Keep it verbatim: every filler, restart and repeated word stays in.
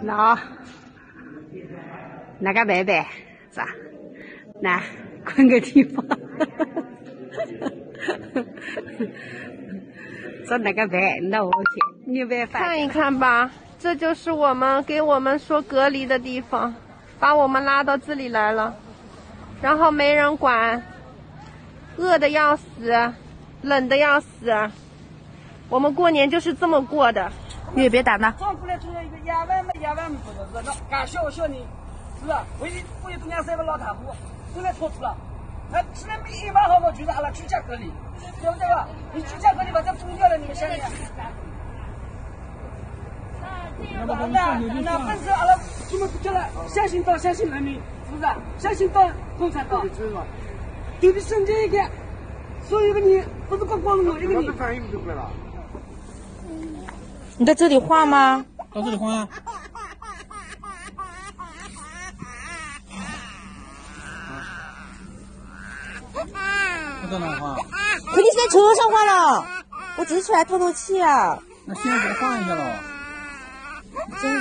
那那个拜拜是吧？那困个地方，说那个拜，那我去，你别烦。 看一看吧，这就是我们给我们说隔离的地方，把我们拉到这里来了，然后没人管，饿的要死，冷的要死。我们过年就是这么过的。 你也别打那。 装过来就是一个野外嘛，野外嘛不是热闹，干小小人，是吧？我一我一多年三个老太婆，过来拖出了，那现在没一万好，我就是阿拉居家隔离，对不对吧？你居家隔离把这封掉了，你们想想。那那那本身阿拉怎么不叫了？相信党，相信人民，是不是？相信党，共产党，对比瞬间一个，所有的人不是光光我一个人。 你在这里画吗？ 到这里画呀。我在哪画？ 可你是在车上画了，我只是出来透透气啊。 那现在给他画一下喽。 真